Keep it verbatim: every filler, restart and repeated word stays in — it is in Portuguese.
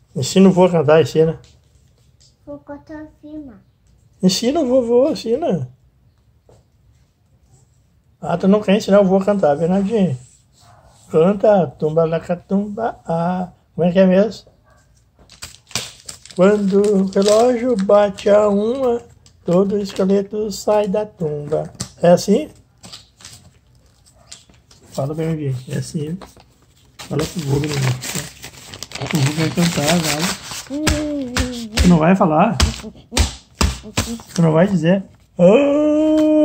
Ensina o vô a cantar, ensina. Vou cantar cima. Ensina o vovô, ensina. Ah, tu não quer ensinar o vô a cantar, Bernardinho? Canta, tumba lacatumba, ah. Como é que é mesmo? Quando o relógio bate a uma, todo o esqueleto sai da tumba. É assim? Fala, Bernardinho. É assim. Fala pro vô, Bernardinho. O vô vai cantar, vai. Tu não vai falar? Tu não vai dizer? Oh!